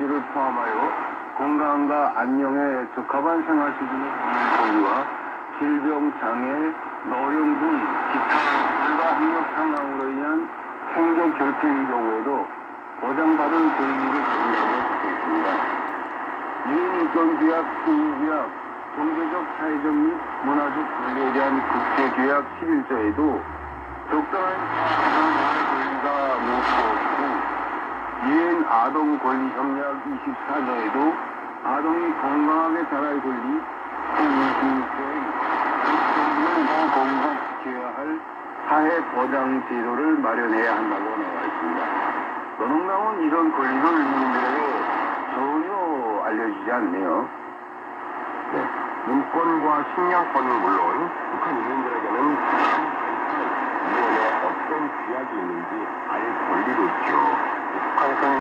복지를 포함하여 건강과 안녕에 적합한 생활 수준의 권리와 질병, 장애, 노령 등 기타 불가항력 상황으로 인한 생계 결핍의 경우에도 보장받은 권리를 가진다고 적혀있습니다. 유엔 인권규약, 시민규약, 경제적, 사회적 및 문화적 권리에 대한 국제규약 11조에도 적당한 권리가 무엇이었고 유엔 아동권리협약 24조에도 아동이 건강하게 자랄 권리, 제26조의 정부는 공급시켜야 할 사회 보장 제도를 마련해야 한다고 나와 있습니다. 노동당은 이런 권리를 국민들에게 전혀 알려주지 않네요. 네, 인권과 식량권은 물론 북한 인민들에게는 유엔에 어떤 규약이 있는지 알 권리도 있죠.